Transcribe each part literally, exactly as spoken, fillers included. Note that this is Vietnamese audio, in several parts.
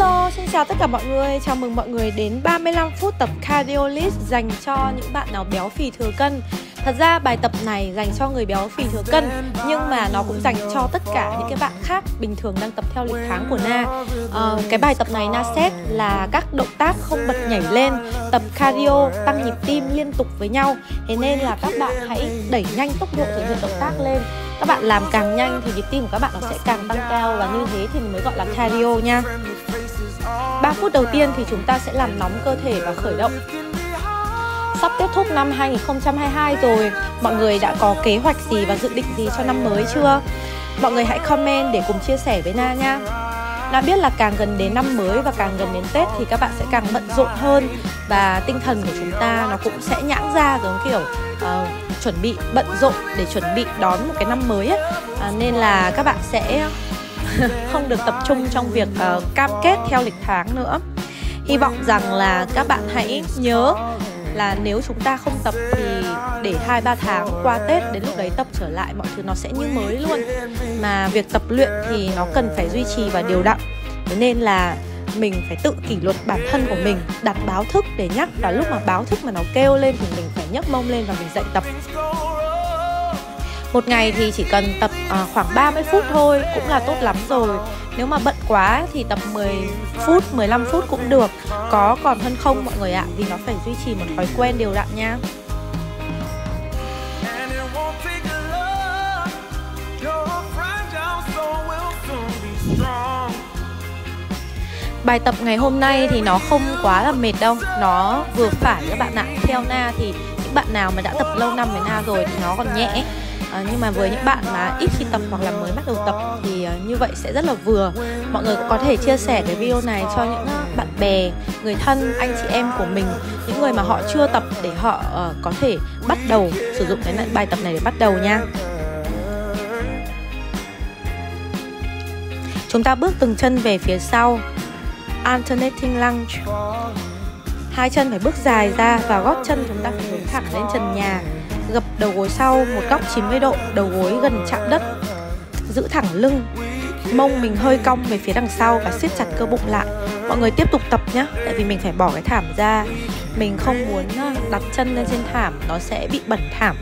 Hello, xin chào tất cả mọi người. Chào mừng mọi người đến ba mươi lăm phút tập Cardio List dành cho những bạn nào béo phì thừa cân. Thật ra bài tập này dành cho người béo phì thừa cân, nhưng mà nó cũng dành cho tất cả những cái bạn khác bình thường đang tập theo lịch tháng của Na. à, Cái bài tập này Na set là các động tác không bật nhảy lên, tập cardio, tăng nhịp tim liên tục với nhau. Thế nên là các bạn hãy đẩy nhanh tốc độ thực hiện động tác lên. Các bạn làm càng nhanh thì nhịp tim của các bạn nó sẽ càng tăng cao, và như thế thì mới gọi là cardio nha. ba phút đầu tiên thì chúng ta sẽ làm nóng cơ thể và khởi động. Sắp kết thúc năm hai nghìn không trăm hai mươi hai rồi, mọi người đã có kế hoạch gì và dự định gì cho năm mới chưa? Mọi người hãy comment để cùng chia sẻ với Na nha. Na biết là càng gần đến năm mới và càng gần đến Tết thì các bạn sẽ càng bận rộn hơn, và tinh thần của chúng ta nó cũng sẽ nhãng ra giống kiểu uh, chuẩn bị bận rộn để chuẩn bị đón một cái năm mới ấy. À, nên là các bạn sẽ không được tập trung trong việc uh, cam kết theo lịch tháng nữa. Hy vọng rằng là các bạn hãy nhớ là nếu chúng ta không tập thì để hai ba tháng qua Tết, đến lúc đấy tập trở lại mọi thứ nó sẽ như mới luôn. Mà việc tập luyện thì nó cần phải duy trì và đều đặn. Thế nên là mình phải tự kỷ luật bản thân của mình, đặt báo thức để nhắc, và lúc mà báo thức mà nó kêu lên thì mình phải nhấc mông lên và mình dậy tập. Một ngày thì chỉ cần tập à, khoảng ba mươi phút thôi cũng là tốt lắm rồi. Nếu mà bận quá thì tập mười phút, mười lăm phút cũng được. Có còn hơn không mọi người ạ, vì nó phải duy trì một thói quen đều đặn nha. Bài tập ngày hôm nay thì nó không quá là mệt đâu, nó vừa phải các bạn ạ. Theo Na thì những bạn nào mà đã tập lâu năm với Na rồi thì nó còn nhẹ. À, nhưng mà với những bạn mà ít khi tập hoặc là mới bắt đầu tập thì uh, như vậy sẽ rất là vừa. Mọi người cũng có thể chia sẻ cái video này cho những bạn bè, người thân, anh chị em của mình, những người mà họ chưa tập, để họ uh, có thể bắt đầu sử dụng cái bài tập này để bắt đầu nha. Chúng ta bước từng chân về phía sau, alternating lunge. Hai chân phải bước dài ra và gót chân chúng ta phải hướng thẳng lên trần nhà. Gập đầu gối sau một góc chín mươi độ, đầu gối gần chạm đất. Giữ thẳng lưng, mông mình hơi cong về phía đằng sau và siết chặt cơ bụng lại. Mọi người tiếp tục tập nhé, tại vì mình phải bỏ cái thảm ra. Mình không muốn đặt chân lên trên thảm, nó sẽ bị bẩn thảm.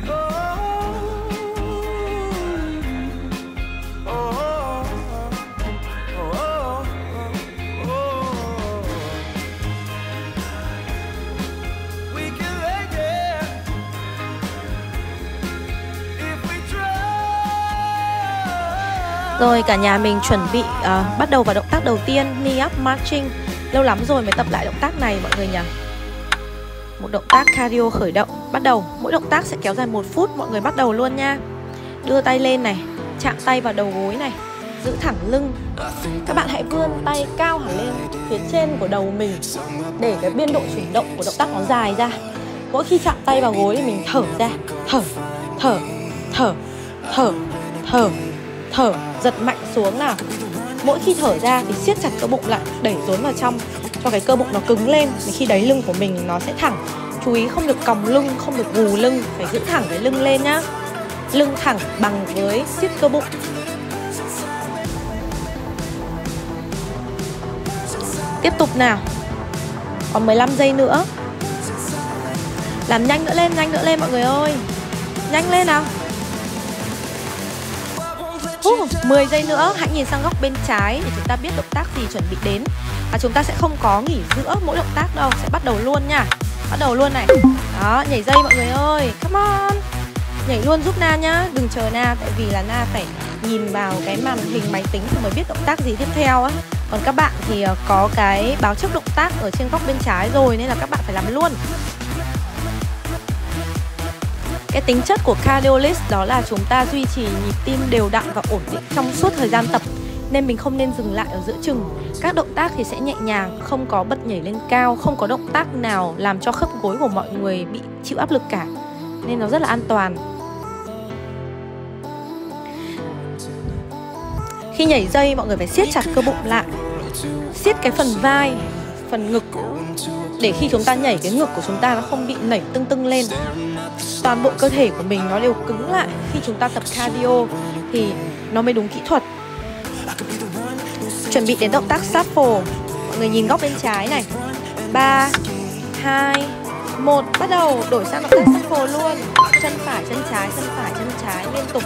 Rồi cả nhà mình chuẩn bị uh, bắt đầu vào động tác đầu tiên, knee up marching. Lâu lắm rồi mới tập lại động tác này mọi người nhỉ. Một động tác cardio khởi động. Bắt đầu, mỗi động tác sẽ kéo dài một phút. Mọi người bắt đầu luôn nha. Đưa tay lên này, chạm tay vào đầu gối này, giữ thẳng lưng. Các bạn hãy vươn tay cao hẳn lên phía trên của đầu mình, để cái biên độ chuyển động của động tác nó dài ra. Mỗi khi chạm tay vào gối thì mình thở ra. Thở, thở, thở, thở, thở, thở, giật mạnh xuống nào. Mỗi khi thở ra thì siết chặt cơ bụng lại, đẩy rốn vào trong cho cái cơ bụng nó cứng lên. Thì khi đấy lưng của mình nó sẽ thẳng. Chú ý không được còng lưng, không được gù lưng, phải giữ thẳng cái lưng lên nhá. Lưng thẳng bằng với siết cơ bụng. Tiếp tục nào. Còn mười lăm giây nữa. Làm nhanh nữa lên, nhanh nữa lên mọi người ơi. Nhanh lên nào. Uh, mười giây nữa, hãy nhìn sang góc bên trái để chúng ta biết động tác gì chuẩn bị đến. Và chúng ta sẽ không có nghỉ giữa mỗi động tác đâu, sẽ bắt đầu luôn nha. Bắt đầu luôn này. Đó, nhảy dây mọi người ơi, come on. Nhảy luôn giúp Na nhá, đừng chờ Na, tại vì là Na phải nhìn vào cái màn hình máy tính thì mới biết động tác gì tiếp theo á. Còn các bạn thì có cái báo trước động tác ở trên góc bên trái rồi, nên là các bạn phải làm luôn. Cái tính chất của cardio list đó là chúng ta duy trì nhịp tim đều đặn và ổn định trong suốt thời gian tập, nên mình không nên dừng lại ở giữa chừng. Các động tác thì sẽ nhẹ nhàng, không có bật nhảy lên cao, không có động tác nào làm cho khớp gối của mọi người bị chịu áp lực cả, nên nó rất là an toàn. Khi nhảy dây mọi người phải siết chặt cơ bụng lại, siết cái phần vai, phần ngực, để khi chúng ta nhảy cái ngực của chúng ta nó không bị nảy tưng tưng lên. Toàn bộ cơ thể của mình nó đều cứng lại. Khi chúng ta tập cardio thì nó mới đúng kỹ thuật. Chuẩn bị đến động tác shuffle. Mọi người nhìn góc bên trái này. Ba, hai, một, bắt đầu. Đổi sang động tác shuffle luôn. Chân phải, chân trái, chân phải, chân trái liên tục.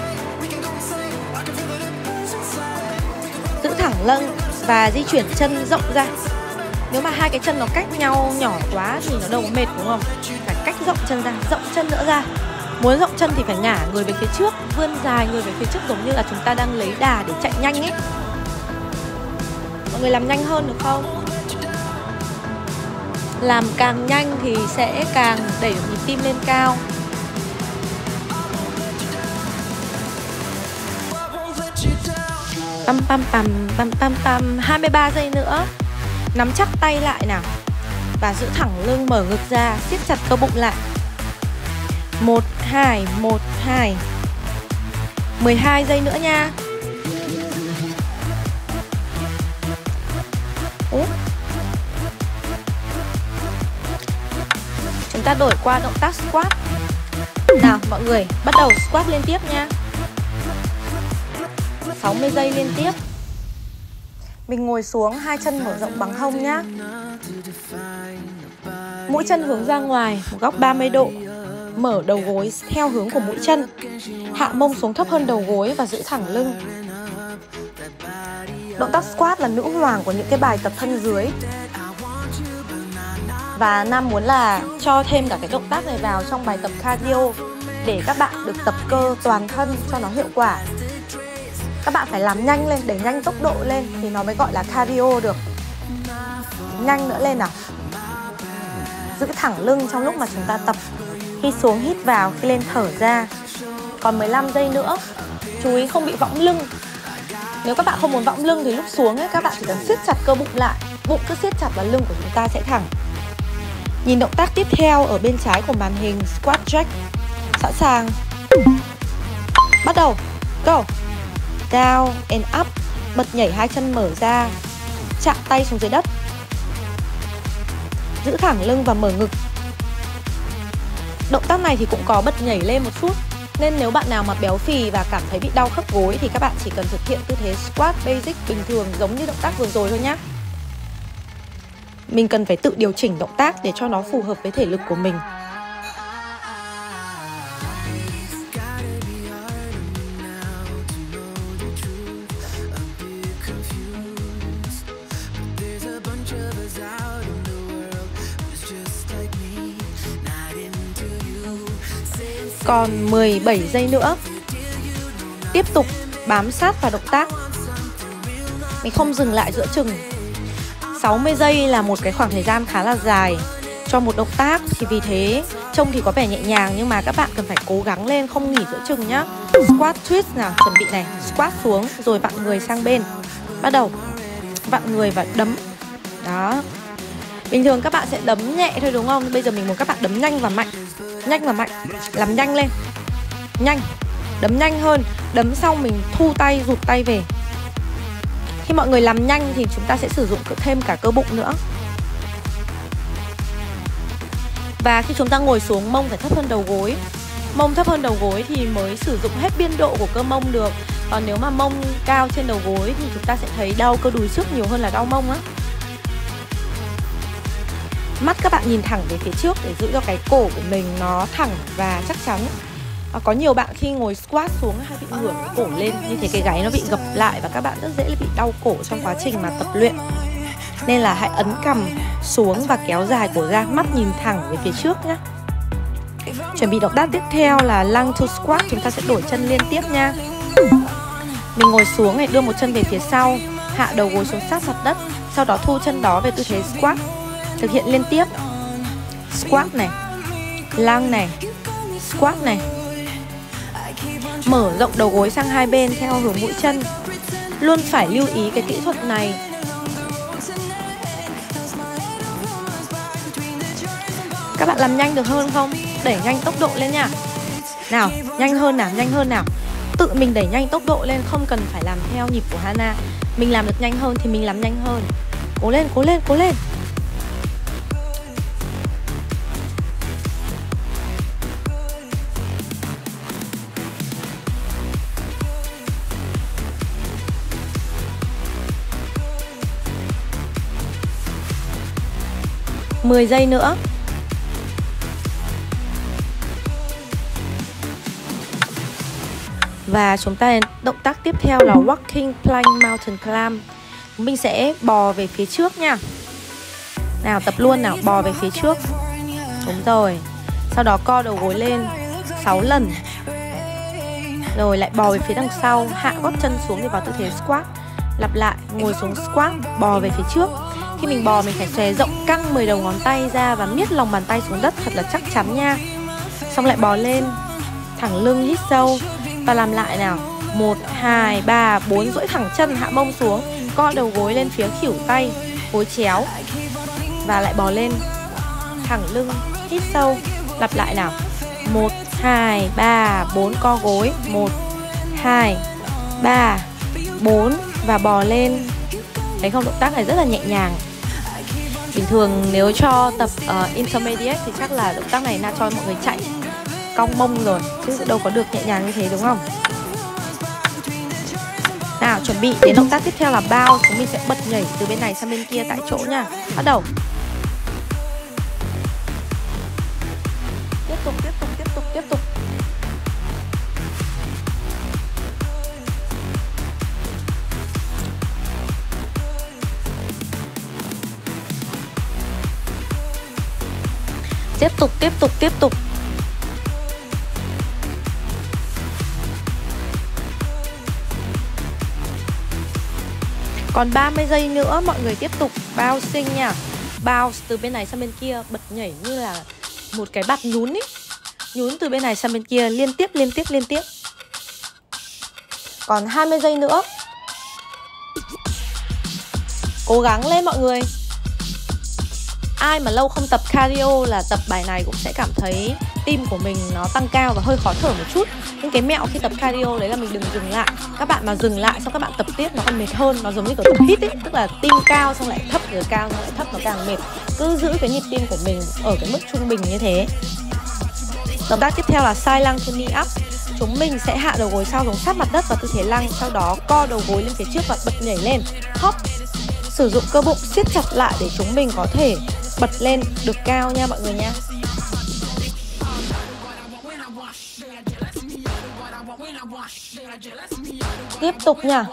Giữ thẳng lưng và di chuyển chân rộng ra. Nếu mà hai cái chân nó cách nhau nhỏ quá thì nó đâu có mệt đúng không? Phải cách rộng chân ra, rộng chân nữa ra. Muốn rộng chân thì phải ngả người về phía trước, vươn dài người về phía trước giống như là chúng ta đang lấy đà để chạy nhanh ấy. Mọi người làm nhanh hơn được không? Làm càng nhanh thì sẽ càng đẩy được nhịp tim lên cao. Pam pam pam pam pam pam. hai mươi ba giây nữa. Nắm chắc tay lại nào. Và giữ thẳng lưng, mở ngực ra, siết chặt cơ bụng lại. Một, hai, một, hai. mười hai giây nữa nha. Ủa? Chúng ta đổi qua động tác squat. Nào mọi người, bắt đầu squat liên tiếp nha. sáu mươi giây liên tiếp. Mình ngồi xuống, hai chân mở rộng bằng hông nhá. Mũi chân hướng ra ngoài, một góc ba mươi độ. Mở đầu gối theo hướng của mũi chân. Hạ mông xuống thấp hơn đầu gối và giữ thẳng lưng. Động tác squat là nữ hoàng của những cái bài tập thân dưới. Và Nam muốn là cho thêm cả cái động tác này vào trong bài tập cardio để các bạn được tập cơ toàn thân cho nó hiệu quả. Các bạn phải làm nhanh lên, đẩy nhanh tốc độ lên thì nó mới gọi là cardio được. Nhanh nữa lên nào. Giữ thẳng lưng trong lúc mà chúng ta tập. Khi xuống hít vào, khi lên thở ra. Còn mười lăm giây nữa. Chú ý không bị võng lưng. Nếu các bạn không muốn võng lưng thì lúc xuống ấy, các bạn chỉ cần siết chặt cơ bụng lại. Bụng cứ siết chặt là lưng của chúng ta sẽ thẳng. Nhìn động tác tiếp theo ở bên trái của màn hình, squat jack. Sẵn sàng. Bắt đầu. Go. Down and up. Bật nhảy hai chân mở ra. Chạm tay xuống dưới đất. Giữ thẳng lưng và mở ngực. Động tác này thì cũng có bật nhảy lên một chút. Nên nếu bạn nào mà béo phì và cảm thấy bị đau khớp gối thì các bạn chỉ cần thực hiện tư thế squat basic bình thường giống như động tác vừa rồi thôi nhé. Mình cần phải tự điều chỉnh động tác để cho nó phù hợp với thể lực của mình. Còn mười bảy giây nữa. Tiếp tục bám sát vào động tác. Mình không dừng lại giữa chừng. sáu mươi giây là một cái khoảng thời gian khá là dài cho một động tác. Thì vì thế trông thì có vẻ nhẹ nhàng nhưng mà các bạn cần phải cố gắng lên, không nghỉ giữa chừng nhá. Squat twist nào, chuẩn bị này. Squat xuống rồi vặn người sang bên. Bắt đầu vặn người và đấm. Đó. Bình thường các bạn sẽ đấm nhẹ thôi đúng không? Bây giờ mình muốn các bạn đấm nhanh và mạnh. Nhanh và mạnh. Làm nhanh lên. Nhanh. Đấm nhanh hơn. Đấm xong mình thu tay, rụt tay về. Khi mọi người làm nhanh thì chúng ta sẽ sử dụng thêm cả cơ bụng nữa. Và khi chúng ta ngồi xuống, mông phải thấp hơn đầu gối. Mông thấp hơn đầu gối thì mới sử dụng hết biên độ của cơ mông được. Còn nếu mà mông cao trên đầu gối thì chúng ta sẽ thấy đau cơ đùi trước nhiều hơn là đau mông á. Mắt các bạn nhìn thẳng về phía trước để giữ cho cái cổ của mình nó thẳng và chắc chắn. À, có nhiều bạn khi ngồi squat xuống hay bị ngửa cái cổ lên, như thế cái gáy nó bị gập lại và các bạn rất dễ bị đau cổ trong quá trình mà tập luyện. Nên là hãy ấn cằm xuống và kéo dài cổ ra, mắt nhìn thẳng về phía trước nhé. Chuẩn bị động tác tiếp theo là lung to squat, chúng ta sẽ đổi chân liên tiếp nha. Mình ngồi xuống này, đưa một chân về phía sau, hạ đầu gối xuống sát mặt đất, sau đó thu chân đó về tư thế squat. Thực hiện liên tiếp. Squat này, lung này, squat này. Mở rộng đầu gối sang hai bên theo hướng mũi chân. Luôn phải lưu ý cái kỹ thuật này. Các bạn làm nhanh được hơn không? Đẩy nhanh tốc độ lên nha. Nào, nhanh hơn nào, nhanh hơn nào. Tự mình đẩy nhanh tốc độ lên, không cần phải làm theo nhịp của Hana. Mình làm được nhanh hơn thì mình làm nhanh hơn. Cố lên, cố lên, cố lên. mười giây nữa. Và chúng ta đến động tác tiếp theo là Walking Plank Mountain Climb. Mình sẽ bò về phía trước nha. Nào, tập luôn nào, bò về phía trước. Đúng rồi. Sau đó co đầu gối lên sáu lần. Rồi lại bò về phía đằng sau, hạ gót chân xuống để vào tư thế squat. Lặp lại, ngồi xuống squat, bò về phía trước. Khi mình bò mình phải xòe rộng căng mười đầu ngón tay ra và miết lòng bàn tay xuống đất thật là chắc chắn nha. Xong lại bò lên, thẳng lưng, hít sâu. Và làm lại nào. Một, hai, ba, bốn. Duỗi thẳng chân, hạ mông xuống. Co đầu gối lên phía khuỷu tay, gối chéo. Và lại bò lên, thẳng lưng, hít sâu. Lặp lại nào. Một, hai, ba, bốn. Co gối. Một, hai, ba, bốn. Và bò lên. Thấy không, động tác này rất là nhẹ nhàng. Bình thường nếu cho tập uh, intermediate thì chắc là động tác này là cho mọi người chạy cong mông rồi, chứ đâu có được nhẹ nhàng như thế đúng không? Nào, chuẩn bị đến động tác tiếp theo là bao. Chúng mình sẽ bật nhảy từ bên này sang bên kia tại chỗ nha. Bắt đầu. Tiếp tục, tiếp tục, tiếp tục, tiếp tục. Tiếp tục, tiếp tục, tiếp tục. Còn ba mươi giây nữa mọi người tiếp tục bouncing nha. Bounce từ bên này sang bên kia, bật nhảy như là một cái bạt nhún ý. Nhún từ bên này sang bên kia liên tiếp, liên tiếp, liên tiếp. Còn hai mươi giây nữa. Cố gắng lên mọi người. Ai mà lâu không tập cardio là tập bài này cũng sẽ cảm thấy tim của mình nó tăng cao và hơi khó thở một chút. Nhưng cái mẹo khi tập cardio đấy là mình đừng dừng lại. Các bạn mà dừng lại xong các bạn tập tiếp nó còn mệt hơn. Nó giống như kiểu tập hít ấy, tức là tim cao xong lại thấp, rồi cao xong lại thấp, nó càng mệt. Cứ giữ cái nhịp tim của mình ở cái mức trung bình như thế. Động tác tiếp theo là side lăng to knee up. Chúng mình sẽ hạ đầu gối sau, xuống sát mặt đất vào tư thế lăng. Sau đó co đầu gối lên phía trước và bật nhảy lên. Hop. Sử dụng cơ bụng siết chặt lại để chúng mình có thể bật lên được cao nha mọi người nha. Tiếp tục nha.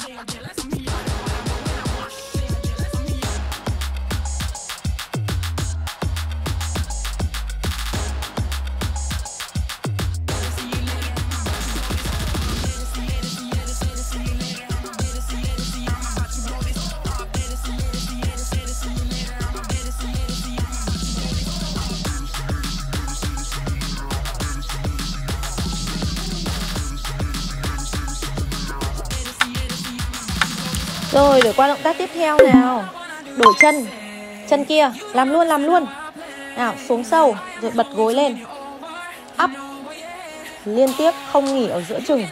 Rồi, để qua động tác tiếp theo nào. Đổi chân. Chân kia, làm luôn, làm luôn. Nào, xuống sâu, rồi bật gối lên. Up. Liên tiếp, không nghỉ ở giữa chừng.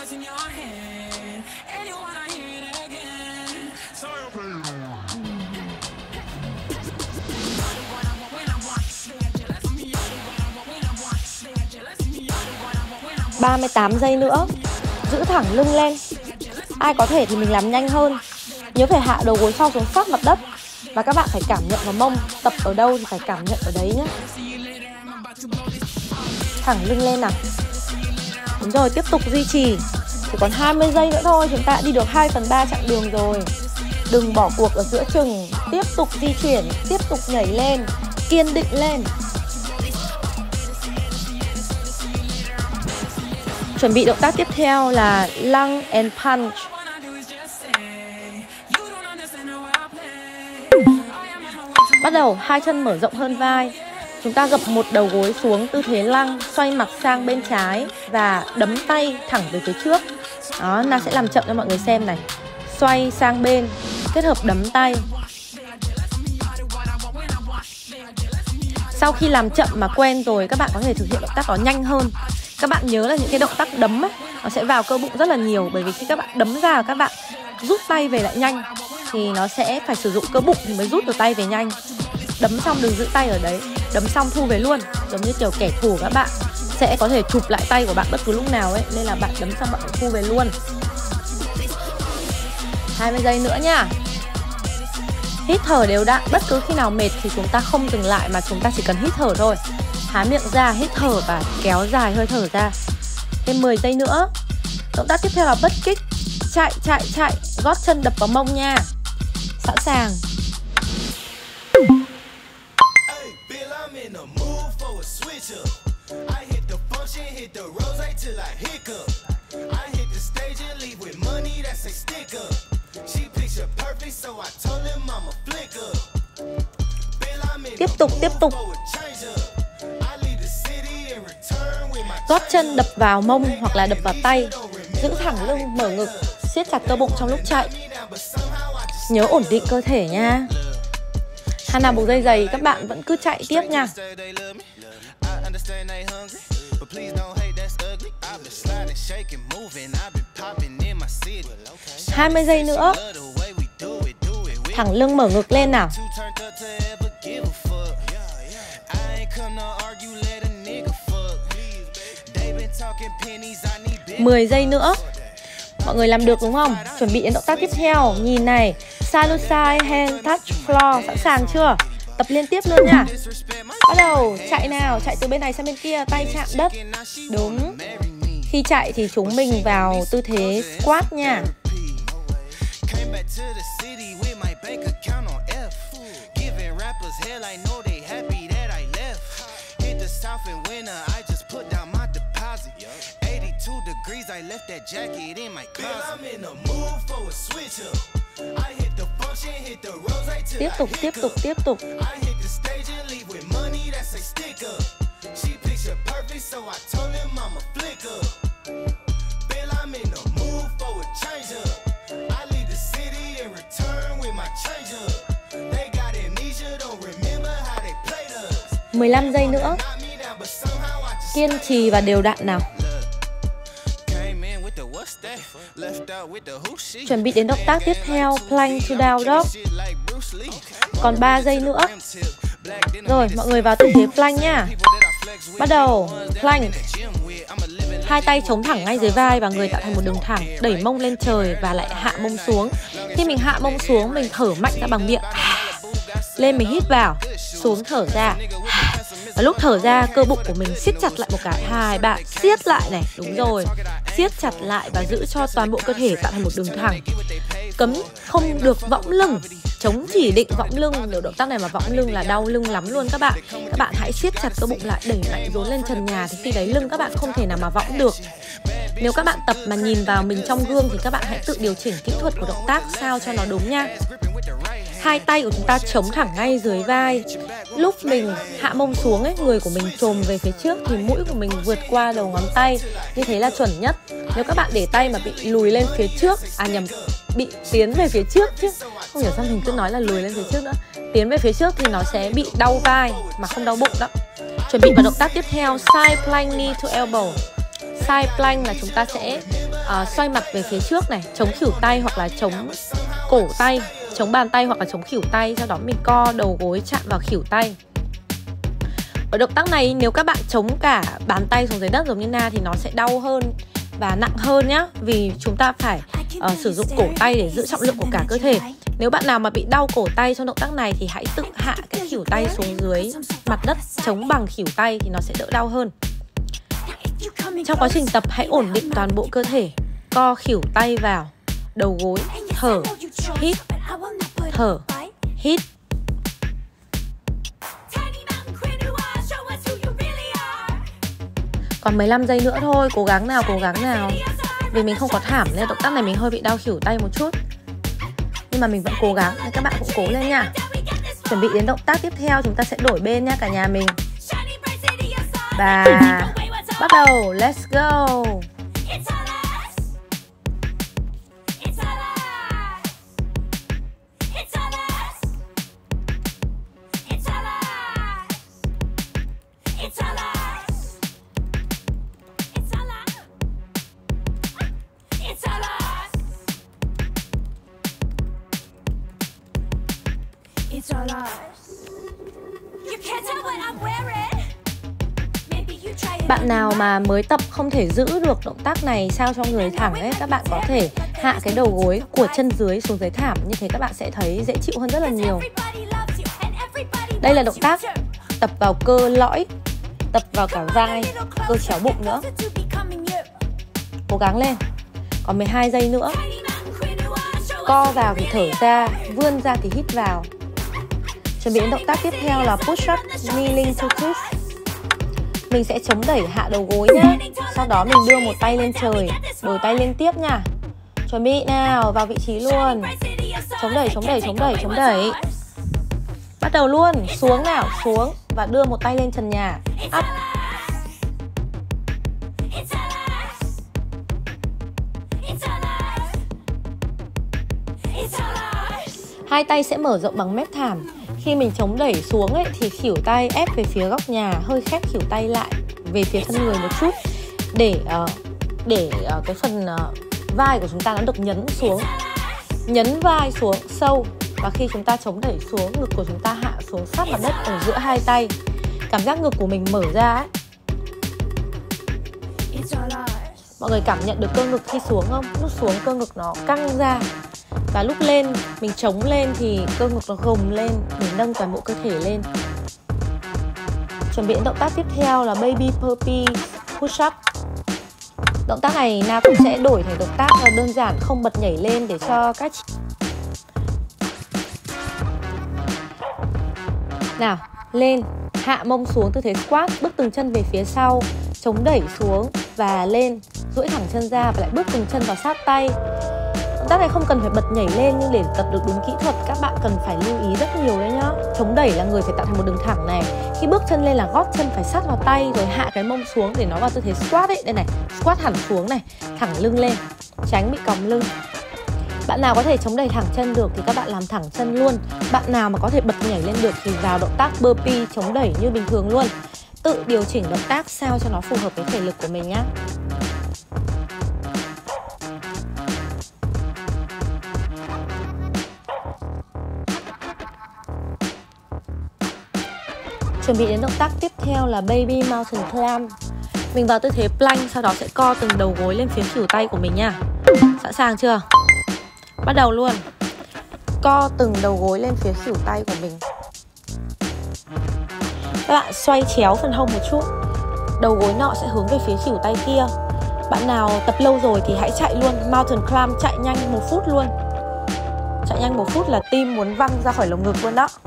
ba mươi tám giây nữa. Giữ thẳng lưng lên. Ai có thể thì mình làm nhanh hơn. Nhớ phải hạ đầu gối sau xuống sát mặt đất. Và các bạn phải cảm nhận vào mông. Tập ở đâu thì phải cảm nhận ở đấy nhé. Thẳng lưng lên nào. Đúng rồi, tiếp tục duy trì. Chỉ còn hai mươi giây nữa thôi. Chúng ta đã đi được hai phần ba chặng đường rồi. Đừng bỏ cuộc ở giữa chừng. Tiếp tục di chuyển. Tiếp tục nhảy lên. Kiên định lên. Chuẩn bị động tác tiếp theo là lung and punch. Bắt đầu, hai chân mở rộng hơn vai. Chúng ta gập một đầu gối xuống tư thế lung, xoay mặt sang bên trái và đấm tay thẳng về phía trước. Đó, Na sẽ làm chậm cho mọi người xem này. Xoay sang bên, kết hợp đấm tay. Sau khi làm chậm mà quen rồi, các bạn có thể thực hiện động tác đó nhanh hơn. Các bạn nhớ là những cái động tác đấm ấy, nó sẽ vào cơ bụng rất là nhiều. Bởi vì khi các bạn đấm ra, các bạn rút tay về lại nhanh thì nó sẽ phải sử dụng cơ bụng thì mới rút được tay về nhanh. Đấm xong đừng giữ tay ở đấy. Đấm xong thu về luôn. Giống như kiểu kẻ thù các bạn sẽ có thể chụp lại tay của bạn bất cứ lúc nào ấy. Nên là bạn đấm xong bạn phải thu về luôn. hai mươi giây nữa nha. Hít thở đều đặn, bất cứ khi nào mệt thì chúng ta không dừng lại mà chúng ta chỉ cần hít thở thôi. Há miệng ra, hít thở và kéo dài hơi thở ra. Thêm mười giây nữa. Động tác tiếp theo là bất kích. Chạy, chạy, chạy, gót chân đập vào mông nha. Sẵn sàng. Tiếp tục, tiếp tục. Gót chân đập vào mông hoặc là đập vào tay. Giữ thẳng lưng, mở ngực, siết chặt cơ bụng trong lúc chạy. Nhớ ổn định cơ thể nha. Hana buộc dây giày, các bạn vẫn cứ chạy tiếp nha. hai mươi giây nữa. Thẳng lưng, mở ngực lên nào. mười giây nữa. Mọi người làm được đúng không? Chuẩn bị đến động tác tiếp theo. Nhìn này, side to side, hand touch floor. Sẵn sàng chưa? Tập liên tiếp luôn nha. Bắt đầu, chạy nào. Chạy từ bên này sang bên kia, tay chạm đất. Đúng. Khi chạy thì chúng mình vào tư thế squat nha. Tiếp tục, tiếp tục, tiếp tục. mười lăm giây nữa. Kiên trì và đều đặn nào. Chuẩn bị đến động tác tiếp theo, plank to down dog. Còn ba giây nữa. Rồi, mọi người vào tư thế plank nha. Bắt đầu, plank. Hai tay chống thẳng ngay dưới vai và người tạo thành một đường thẳng, đẩy mông lên trời và lại hạ mông xuống. Khi mình hạ mông xuống, mình thở mạnh ra bằng miệng. Lên mình hít vào, xuống thở ra. Và lúc thở ra, cơ bụng của mình siết chặt lại một cái. Hai, ba, siết lại này. Đúng rồi. Siết chặt lại và giữ cho toàn bộ cơ thể tạo thành một đường thẳng. Cấm không được võng lưng. Chống chỉ định võng lưng. Nếu động tác này mà võng lưng là đau lưng lắm luôn các bạn. Các bạn hãy siết chặt cơ bụng lại, đẩy mạnh dồn lên trần nhà. Thì khi đấy lưng các bạn không thể nào mà võng được. Nếu các bạn tập mà nhìn vào mình trong gương thì các bạn hãy tự điều chỉnh kỹ thuật của động tác sao cho nó đúng nha. Hai tay của chúng ta chống thẳng ngay dưới vai. Lúc mình hạ mông xuống ấy, người của mình chồm về phía trước thì mũi của mình vượt qua đầu ngón tay. Như thế là chuẩn nhất. Nếu các bạn để tay mà bị lùi lên phía trước, à nhầm, bị tiến về phía trước chứ, không hiểu sao mình cứ nói là lùi lên phía trước nữa. Tiến về phía trước thì nó sẽ bị đau vai mà không đau bụng đó. Chuẩn bị vào động tác tiếp theo, side plank knee to elbow. Side plank là chúng ta sẽ uh, xoay mặt về phía trước này, chống khuỷu tay hoặc là chống cổ tay, chống bàn tay hoặc là chống khuỷu tay. Sau đó mình co đầu gối chạm vào khuỷu tay. Ở động tác này nếu các bạn chống cả bàn tay xuống dưới đất giống như Na thì nó sẽ đau hơn và nặng hơn nhá. Vì chúng ta phải uh, sử dụng cổ tay để giữ trọng lượng của cả cơ thể. Nếu bạn nào mà bị đau cổ tay trong động tác này thì hãy tự hạ cái khuỷu tay xuống dưới mặt đất, chống bằng khuỷu tay thì nó sẽ đỡ đau hơn. Trong quá trình tập hãy ổn định toàn bộ cơ thể. Co khuỷu tay vào, đầu gối, thở, hít, thở, hít. Còn mười lăm giây nữa thôi, cố gắng nào, cố gắng nào. Vì mình không có thảm nên động tác này mình hơi bị đau khuỷu tay một chút. Nhưng mà mình vẫn cố gắng, nên các bạn cũng cố lên nha. Chuẩn bị đến động tác tiếp theo, chúng ta sẽ đổi bên nha cả nhà mình. Và bắt đầu, let's go. It's all ours. You can't tell what I'm wearing. Maybe you Bạn nào mà mới tập không thể giữ được động tác này sao cho người thẳng ấy, các bạn có thể hạ cái đầu gối của chân dưới xuống dưới thảm. Như thế các bạn sẽ thấy dễ chịu hơn rất là nhiều. Đây là động tác tập vào cơ lõi, tập vào cả vai, cơ chéo bụng nữa. Cố gắng lên. Còn mười hai giây nữa. Co vào thì thở ra, vươn ra thì hít vào. Chuẩn bị đến động tác tiếp theo là push up, kneeling to twist. Mình sẽ chống đẩy hạ đầu gối nhá. Sau đó mình đưa một tay lên trời, đổi tay lên tiếp nha. Chuẩn bị nào, vào vị trí luôn. Chống đẩy, chống đẩy, chống đẩy, chống đẩy. Bắt đầu luôn, xuống nào, xuống. Và đưa một tay lên trần nhà. Up. Hai tay sẽ mở rộng bằng mép thảm. Khi mình chống đẩy xuống ấy, thì khuỷu tay ép về phía góc nhà, hơi khép khuỷu tay lại về phía thân người một chút để uh, để uh, cái phần uh, vai của chúng ta nó được nhấn xuống, nhấn vai xuống sâu. Và khi chúng ta chống đẩy xuống, ngực của chúng ta hạ xuống sát mặt đất ở giữa hai tay. Cảm giác ngực của mình mở ra ấy. Mọi người cảm nhận được cơ ngực khi xuống không? Lúc xuống cơ ngực nó căng ra. Và lúc lên, mình chống lên thì cơ ngực nó gồng lên để nâng toàn bộ cơ thể lên. Chuẩn bị động tác tiếp theo là baby burpee push up. Động tác này Na cũng sẽ đổi thành động tác đơn giản, không bật nhảy lên để cho các chị... Nào, lên, hạ mông xuống tư thế squat, bước từng chân về phía sau, chống đẩy xuống và lên, duỗi thẳng chân ra và lại bước từng chân vào sát tay. Động tác này không cần phải bật nhảy lên, nhưng để tập được đúng kỹ thuật các bạn cần phải lưu ý rất nhiều đấy nhá. Chống đẩy là người phải tạo thành một đường thẳng này. Khi bước chân lên là gót chân phải sát vào tay, rồi hạ cái mông xuống để nó vào tư thế squat ấy. Đây này, squat hẳn xuống này, thẳng lưng lên, tránh bị còng lưng. Bạn nào có thể chống đẩy thẳng chân được thì các bạn làm thẳng chân luôn. Bạn nào mà có thể bật nhảy lên được thì vào động tác burpee chống đẩy như bình thường luôn. Tự điều chỉnh động tác sao cho nó phù hợp với thể lực của mình nhá. Chuẩn bị đến động tác tiếp theo là baby mountain climb. Mình vào tư thế plank, sau đó sẽ co từng đầu gối lên phía khuỷu tay của mình nha. Sẵn sàng chưa? Bắt đầu luôn. Co từng đầu gối lên phía khuỷu tay của mình. Các bạn xoay chéo phần hông một chút. Đầu gối nọ sẽ hướng về phía khuỷu tay kia. Bạn nào tập lâu rồi thì hãy chạy luôn. Mountain climb chạy nhanh một phút luôn. Chạy nhanh một phút là tim muốn văng ra khỏi lồng ngực luôn đó.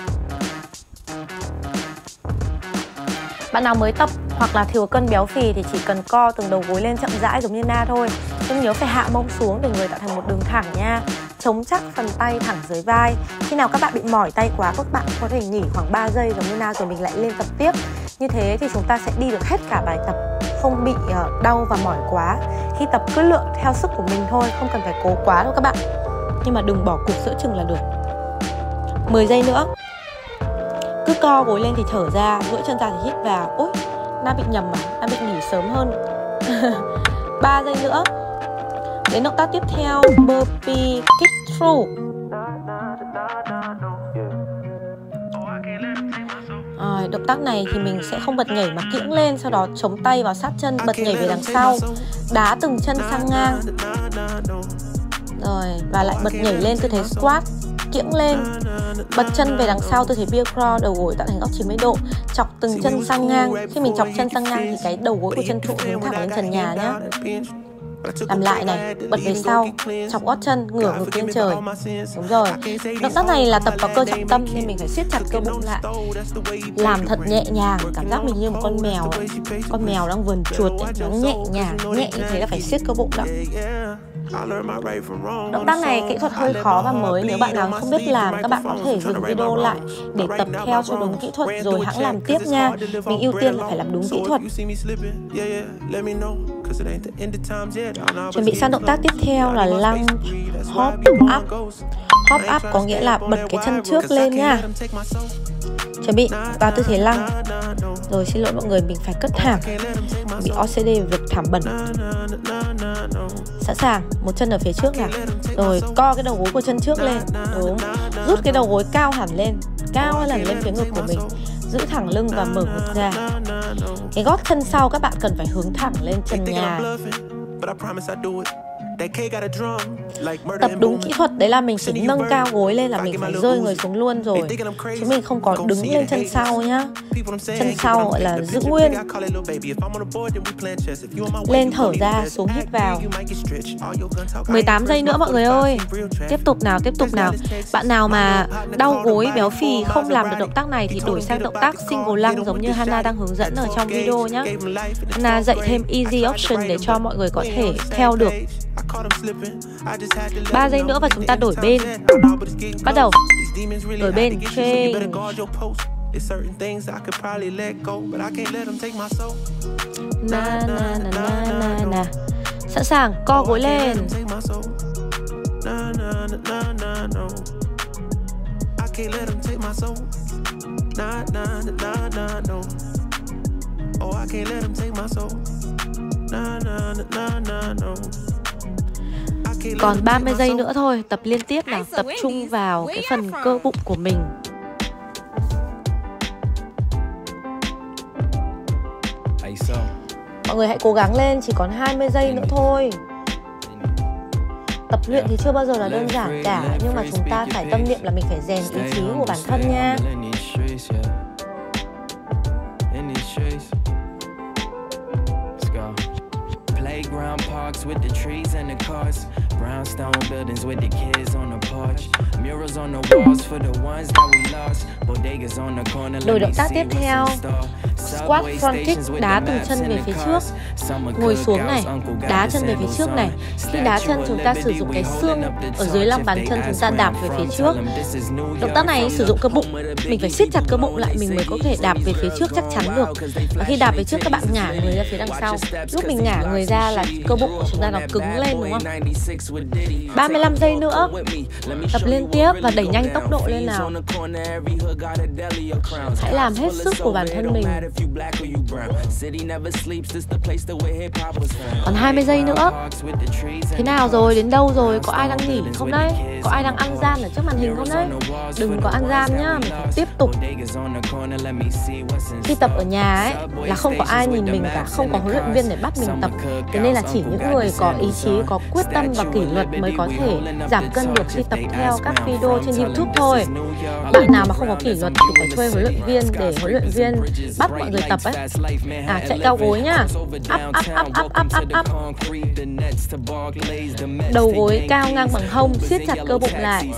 Bạn nào mới tập hoặc là thừa cân béo phì thì chỉ cần co từng đầu gối lên chậm rãi giống như Na thôi. Nhưng nhớ phải hạ mông xuống để người tạo thành một đường thẳng nha. Chống chắc phần tay thẳng dưới vai. Khi nào các bạn bị mỏi tay quá, các bạn có thể nghỉ khoảng ba giây giống như Na rồi mình lại lên tập tiếp. Như thế thì chúng ta sẽ đi được hết cả bài tập, không bị uh, đau và mỏi quá. Khi tập cứ lượn theo sức của mình thôi, không cần phải cố quá đâu các bạn. Nhưng mà đừng bỏ cuộc giữa chừng là được. mười giây nữa. Cứ co gối lên thì thở ra, duỗi chân ra thì hít vào. Ôi, Na bị nhầm à? Na bị nghỉ sớm hơn. ba giây nữa. Đến động tác tiếp theo, burpee kick through. À, động tác này thì mình sẽ không bật nhảy mà kiễng lên, sau đó chống tay vào sát chân, bật nhảy về đằng sau, đá từng chân sang ngang. Rồi, và lại bật nhảy lên tư thế squat, kiễng lên, bật chân về đằng sau tư thế bear crawl, đầu gối tạo thành góc chín mươi độ, chọc từng chân sang ngang. Khi mình chọc chân sang ngang thì cái đầu gối của chân trụ hướng thẳng lên trần nhà nhá. Làm lại này, bật về sau, chọc gót chân, ngửa ngực lên trời. Đúng rồi. Động tác này là tập vào cơ trọng tâm nên mình phải siết chặt cơ bụng lại. Làm thật nhẹ nhàng, cảm giác mình như một con mèo ấy. Con mèo đang vườn chuột ấy, nó nhẹ nhàng, nhẹ như thế là phải siết cơ bụng đó. Động tác này kỹ thuật hơi khó và mới. Nếu bạn nào không biết làm, các bạn có thể dừng video lại để tập theo cho đúng kỹ thuật rồi hãng làm tiếp nha. Mình ưu tiên là phải làm đúng kỹ thuật. Chuẩn bị sang động tác tiếp theo là lunge hop up. Hop up có nghĩa là bật cái chân trước lên nha. Chuẩn bị vào tư thế lăng. Rồi xin lỗi mọi người, mình phải cất thảm, mình bị o xê đê về việc thảm bẩn. Sẵn sàng, một chân ở phía trước nào. Rồi co cái đầu gối của chân trước lên. Đúng, rút cái đầu gối cao hẳn lên, cao hẳn lên phía ngực của mình. Giữ thẳng lưng và mở ngực ra. Cái gót chân sau các bạn cần phải hướng thẳng lên trần nhà. Tập đúng kỹ thuật đấy là mình chỉ nâng cao gối lên là mình phải rơi người xuống luôn rồi, chứ mình không có đứng lên chân sau nhá. Chân sau gọi là giữ nguyên. Lên thở ra, xuống hít vào. Mười tám giây nữa mọi người ơi. Tiếp tục nào, tiếp tục nào. Bạn nào mà đau gối, béo phì không làm được động tác này thì đổi sang động tác single lăng giống như Hana đang hướng dẫn ở trong video nhá. Hana dạy thêm easy option để cho mọi người có thể theo được. Ba giây nữa và chúng ta đổi bên. Bắt đầu. Đổi bên. Change. Na na na na na na. Sẵn sàng, co gối lên. Còn ba mươi giây nữa thôi, tập liên tiếp nào, tập trung vào cái phần cơ bụng của mình. Mọi người hãy cố gắng lên, chỉ còn hai mươi giây nữa thôi. Tập luyện thì chưa bao giờ là đơn giản cả, nhưng mà chúng ta phải tâm niệm là mình phải rèn ý chí của bản thân nha. Playground parks with the trees and the cars, brownstone buildings with the kids on the porch, murals on the walls for the ones that we lost, bodegas on the corner. Đổi động tác tiếp theo, squat front kick, đá từng chân về phía trước. Ngồi xuống này, đá chân về phía trước này. Khi đá chân chúng ta sử dụng cái xương ở dưới lòng bàn chân chúng ta đạp về phía trước. Động tác này sử dụng cơ bụng, mình phải siết chặt cơ bụng lại mình mới có thể đạp về phía trước chắc chắn được. Và khi đạp về trước các bạn ngả người ra phía đằng sau. Lúc mình ngả người ra là cơ bụng của chúng ta nó cứng lên đúng không? ba mươi lăm giây nữa. Tập liên tiếp và đẩy nhanh tốc độ lên nào. Hãy làm hết sức của bản thân mình. Còn hai mươi giây nữa. Thế nào rồi, đến đâu rồi, có ai đang nghỉ không đấy? Có ai đang ăn gian ở trước màn hình không đấy? Đừng có ăn gian nhá, mình phải tiếp tục. Khi tập ở nhà ấy là không có ai nhìn mình cả, không có huấn luyện viên để bắt mình tập. Thế nên là chỉ những người có ý chí, có quyết tâm và kỷ luật mới có thể giảm cân được khi tập theo các video trên YouTube thôi. Bạn nào mà không có kỷ luật thì phải thuê huấn luyện viên để huấn luyện viên bắt mọi người tập ấy. À, chạy cao gối nhá. Up, up, up, up, up, up, up. Đầu gối cao ngang bằng hông, siết chặt cơ bụng lại.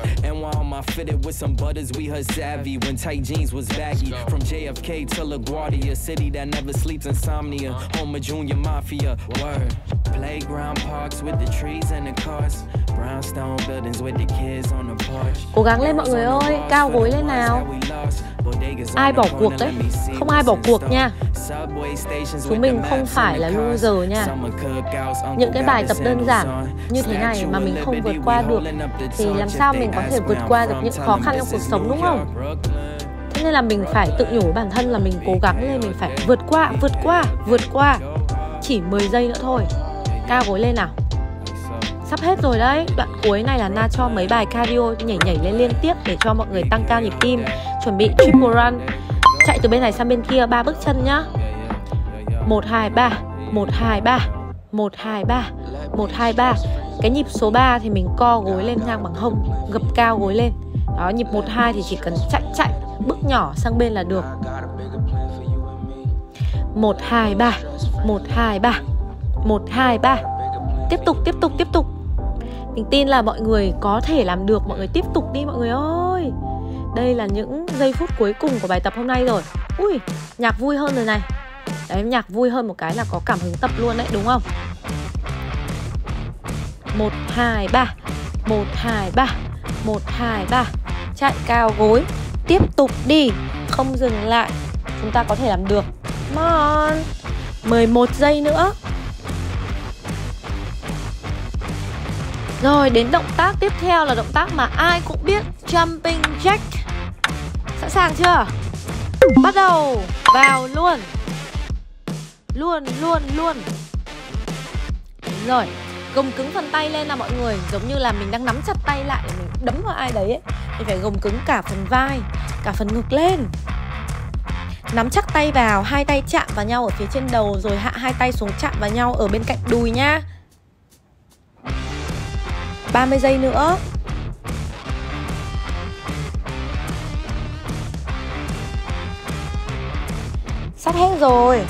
Cố gắng lên mọi người ơi, cao gối lên nào. Ai bỏ cuộc đấy, không ai bỏ cuộc nha. Chúng mình không phải là loser nha. Những cái bài tập đơn giản như thế này mà mình không vượt qua được thì làm sao mình có thể vượt qua được những khó khăn trong cuộc sống đúng không? Thế nên là mình phải tự nhủ bản thân là mình cố gắng lên, mình phải vượt qua, vượt qua, vượt qua. Chỉ mười giây nữa thôi. Cao gối lên nào. Sắp hết rồi đấy. Đoạn cuối này là Na cho mấy bài cardio nhảy nhảy lên liên tiếp để cho mọi người tăng cao nhịp tim. Chuẩn bị triple run. Chạy từ bên này sang bên kia ba bước chân nhá. Một, hai, ba. Một, hai, ba. Một, hai, ba. Một, hai, ba. Cái nhịp số ba thì mình co gối lên ngang bằng hông, gập cao gối lên. Đó, nhịp một, hai thì chỉ cần chạy chạy, bước nhỏ sang bên là được. Một, hai, ba. Một, hai, ba. Một, hai, ba. Tiếp tục, tiếp tục, tiếp tục. Mình tin là mọi người có thể làm được. Mọi người tiếp tục đi mọi người ơi. Đây là những giây phút cuối cùng của bài tập hôm nay rồi. Ui, nhạc vui hơn rồi này. Đấy, nhạc vui hơn một cái là có cảm hứng tập luôn đấy, đúng không? Một, hai, ba. Một, hai, ba. Một, hai, ba. Chạy cao gối. Tiếp tục đi. Không dừng lại. Chúng ta có thể làm được. Come on. mười một giây nữa. Rồi, đến động tác tiếp theo là động tác mà ai cũng biết, Jumping Jack. Sẵn sàng chưa? Bắt đầu. Vào luôn. Luôn, luôn, luôn. Đúng rồi. Gồng cứng phần tay lên nào mọi người. Giống như là mình đang nắm chặt tay lại để mình đấm vào ai đấy ấy. Mình phải gồng cứng cả phần vai, cả phần ngực lên. Nắm chắc tay vào, hai tay chạm vào nhau ở phía trên đầu, rồi hạ hai tay xuống chạm vào nhau ở bên cạnh đùi nhá. ba mươi giây nữa. Sắp hết rồi.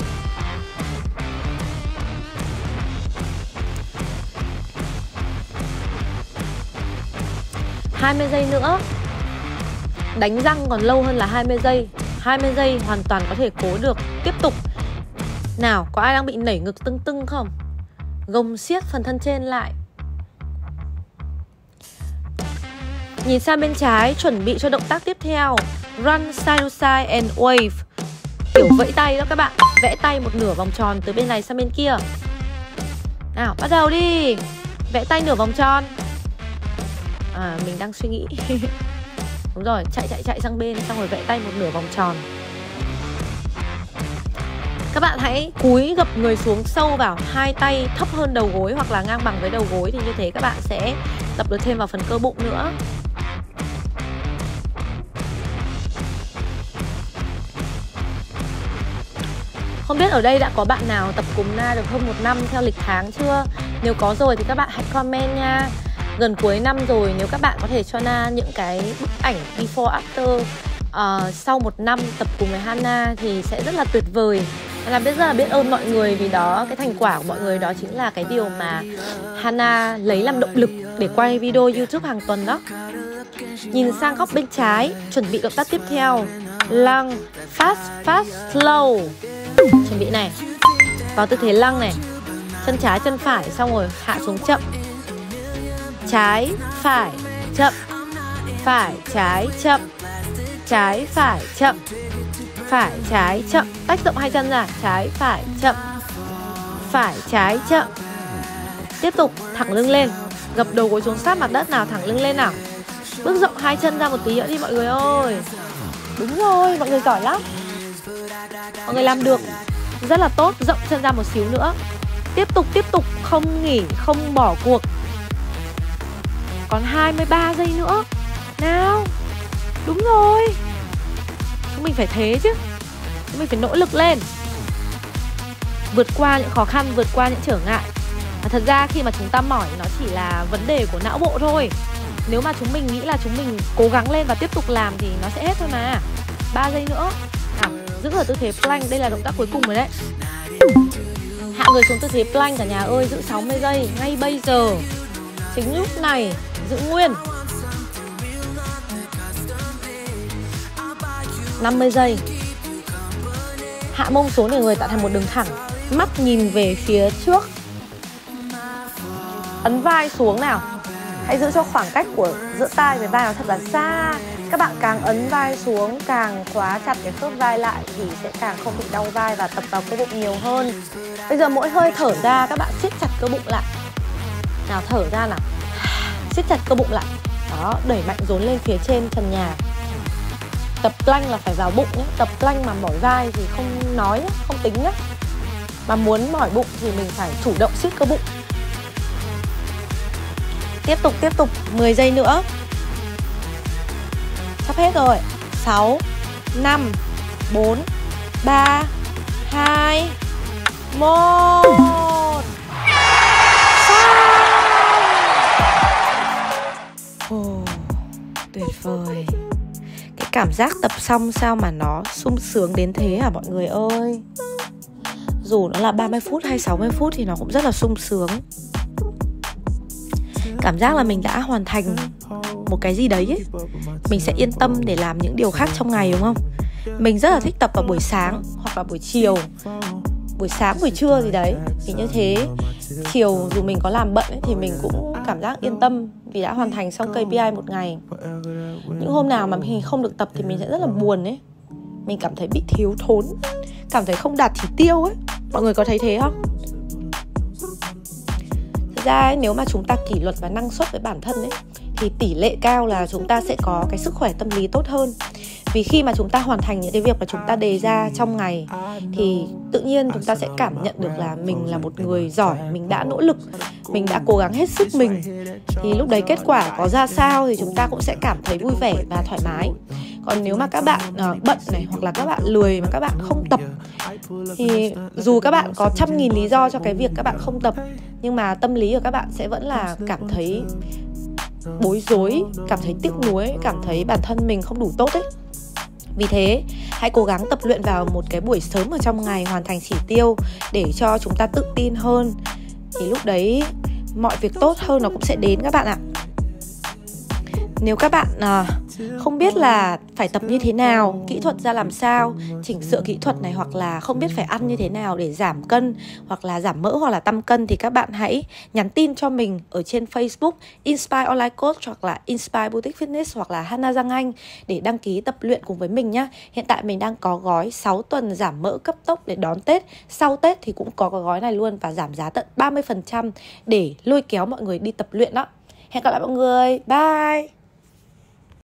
hai mươi giây nữa. Đánh răng còn lâu hơn là hai mươi giây. hai mươi giây hoàn toàn có thể cố được. Tiếp tục. Nào, có ai đang bị nảy ngực tưng tưng không? Gồng siết phần thân trên lại. Nhìn sang bên trái, chuẩn bị cho động tác tiếp theo. Run side to side and wave. Kiểu vẫy tay đó các bạn. Vẽ tay một nửa vòng tròn từ bên này sang bên kia. Nào, bắt đầu đi. Vẽ tay nửa vòng tròn. À, mình đang suy nghĩ. Đúng rồi, chạy chạy chạy sang bên, xong rồi vẽ tay một nửa vòng tròn. Các bạn hãy cúi gập người xuống sâu vào, hai tay thấp hơn đầu gối hoặc là ngang bằng với đầu gối. Thì như thế các bạn sẽ tập được thêm vào phần cơ bụng nữa. Không biết ở đây đã có bạn nào tập cùng Na được hơn một năm theo lịch tháng chưa? Nếu có rồi thì các bạn hãy comment nha. Gần cuối năm rồi, nếu các bạn có thể cho Na những cái bức ảnh before after uh, sau một năm tập cùng với Hana thì sẽ rất là tuyệt vời. Hana biết rất là biết ơn mọi người vì đó, cái thành quả của mọi người đó chính là cái điều mà Hana lấy làm động lực để quay video YouTube hàng tuần đó. Nhìn sang góc bên trái, chuẩn bị động tác tiếp theo. Lăng, fast, fast, slow. Chuẩn bị này. Vào tư thế lăng này. Chân trái, chân phải, xong rồi hạ xuống chậm. Trái, phải, chậm. Phải, trái, chậm. Trái, phải, chậm. Phải, trái, chậm. Tách rộng hai chân ra. Trái, phải, chậm. Phải, trái, chậm. Tiếp tục, thẳng lưng lên. Gập đầu gối xuống sát mặt đất nào, thẳng lưng lên nào. Bước rộng hai chân ra một tí nữa đi mọi người ơi. Đúng rồi, mọi người giỏi lắm. Mọi người làm được rất là tốt. Rộng chân ra một xíu nữa. Tiếp tục, tiếp tục, không nghỉ, không bỏ cuộc. Còn hai mươi ba giây nữa. Nào. Đúng rồi. Chúng mình phải thế chứ. Chúng mình phải nỗ lực lên. Vượt qua những khó khăn, vượt qua những trở ngại. Và thật ra khi mà chúng ta mỏi nó chỉ là vấn đề của não bộ thôi. Nếu mà chúng mình nghĩ là chúng mình cố gắng lên và tiếp tục làm thì nó sẽ hết thôi mà. Ba giây nữa. Nào, giữ ở tư thế plank. Đây là động tác cuối cùng rồi đấy. Hạ người xuống tư thế plank cả nhà ơi. Giữ sáu mươi giây. Ngay bây giờ. Chính lúc này. Giữ nguyên. năm mươi giây. Hạ mông xuống để người tạo thành một đường thẳng. Mắt nhìn về phía trước. Ấn vai xuống nào. Hãy giữ cho khoảng cách của giữa tai với vai nó thật là xa. Các bạn càng ấn vai xuống, càng khóa chặt cái khớp vai lại thì sẽ càng không bị đau vai và tập vào cơ bụng nhiều hơn. Bây giờ mỗi hơi thở ra các bạn siết chặt cơ bụng lại. Nào, thở ra nào. Siết chặt cơ bụng lại. Đó, đẩy mạnh dồn lên phía trên trần nhà. Tập plank là phải vào bụng nhé. Tập plank mà mỏi vai thì không nói nhé, không tính nhé. Mà muốn mỏi bụng thì mình phải chủ động siết cơ bụng. Tiếp tục, tiếp tục, mười giây nữa. Sắp hết rồi. Sáu, năm, bốn, ba, hai, một. Oh, tuyệt vời. Cái cảm giác tập xong sao mà nó sung sướng đến thế hả mọi người ơi. Dù nó là ba mươi phút hay sáu mươi phút thì nó cũng rất là sung sướng. Cảm giác là mình đã hoàn thành một cái gì đấy ấy. Mình sẽ yên tâm để làm những điều khác trong ngày đúng không? Mình rất là thích tập vào buổi sáng hoặc là buổi chiều. Buổi sáng, buổi trưa gì đấy. Thì như thế chiều dù mình có làm bận ấy, thì mình cũng cảm giác yên tâm vì đã hoàn thành xong ca pê i một ngày. Những hôm nào mà mình không được tập thì mình sẽ rất là buồn ấy. Mình cảm thấy bị thiếu thốn, cảm thấy không đạt chỉ tiêu ấy. Mọi người có thấy thế không? Thực ra ấy, nếu mà chúng ta kỷ luật và năng suất với bản thân ấy thì tỷ lệ cao là chúng ta sẽ có cái sức khỏe tâm lý tốt hơn. Vì khi mà chúng ta hoàn thành những cái việc mà chúng ta đề ra trong ngày thì tự nhiên chúng ta sẽ cảm nhận được là mình là một người giỏi, mình đã nỗ lực, mình đã cố gắng hết sức mình. Thì lúc đấy kết quả có ra sao thì chúng ta cũng sẽ cảm thấy vui vẻ và thoải mái. Còn nếu mà các bạn uh, bận này, hoặc là các bạn lười mà các bạn không tập, thì dù các bạn có trăm nghìn lý do cho cái việc các bạn không tập, nhưng mà tâm lý của các bạn sẽ vẫn là cảm thấy bối rối, cảm thấy tiếc nuối, cảm thấy bản thân mình không đủ tốt ấy. Vì thế, hãy cố gắng tập luyện vào một cái buổi sớm ở trong ngày, hoàn thành chỉ tiêu để cho chúng ta tự tin hơn. Thì lúc đấy mọi việc tốt hơn nó cũng sẽ đến các bạn ạ. Nếu các bạn à, không biết là phải tập như thế nào, kỹ thuật ra làm sao, chỉnh sửa kỹ thuật này, hoặc là không biết phải ăn như thế nào để giảm cân, hoặc là giảm mỡ, hoặc là tăng cân, thì các bạn hãy nhắn tin cho mình ở trên Facebook Inspire Online Coach, hoặc là Inspire Boutique Fitness, hoặc là Hana Giang Anh để đăng ký tập luyện cùng với mình nhé. Hiện tại mình đang có gói sáu tuần giảm mỡ cấp tốc để đón Tết. Sau Tết thì cũng có cái gói này luôn, và giảm giá tận ba mươi phần trăm để lôi kéo mọi người đi tập luyện đó. Hẹn gặp lại mọi người, bye!